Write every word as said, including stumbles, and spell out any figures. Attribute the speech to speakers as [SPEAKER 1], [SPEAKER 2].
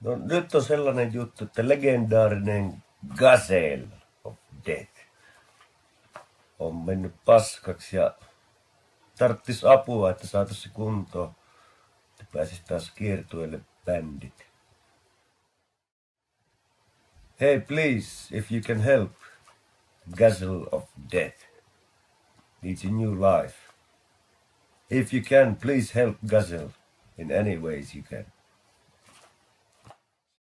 [SPEAKER 1] No nyt on sellainen juttu, että legendaarinen Gazelle of Death on mennyt paskaksi ja tarttis apua, että saatais se kuntoon, että pääsis taas kiertueelle bändit. Hey please, if you can help, Gazelle of Death needs a new life. If you can, please help Gazelle in any ways you can.